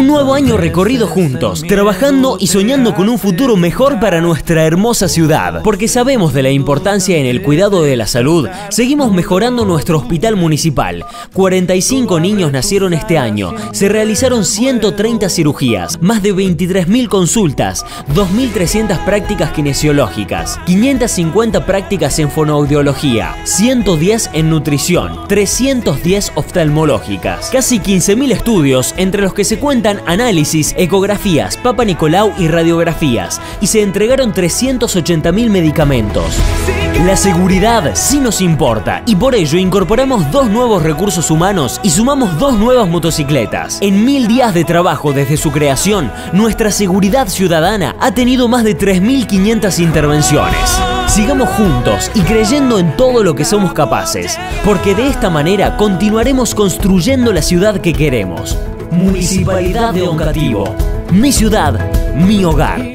Un nuevo año recorrido juntos, trabajando y soñando con un futuro mejor para nuestra hermosa ciudad. Porque sabemos de la importancia en el cuidado de la salud, seguimos mejorando nuestro hospital municipal. 45 niños nacieron este año, se realizaron 130 cirugías, más de 23.000 consultas, 2.300 prácticas kinesiológicas, 550 prácticas en fonoaudiología, 110 en nutrición, 310 oftalmológicas, casi 15.000 estudios, entre los que se cuentan análisis, ecografías, Papa Nicolau y radiografías, y se entregaron 380.000 medicamentos. La seguridad sí nos importa y por ello incorporamos 2 nuevos recursos humanos y sumamos 2 nuevas motocicletas. En 1000 días de trabajo desde su creación, nuestra seguridad ciudadana ha tenido más de 3.500 intervenciones. Sigamos juntos y creyendo en todo lo que somos capaces, porque de esta manera continuaremos construyendo la ciudad que queremos. Municipalidad de Oncativo. Mi ciudad, mi hogar.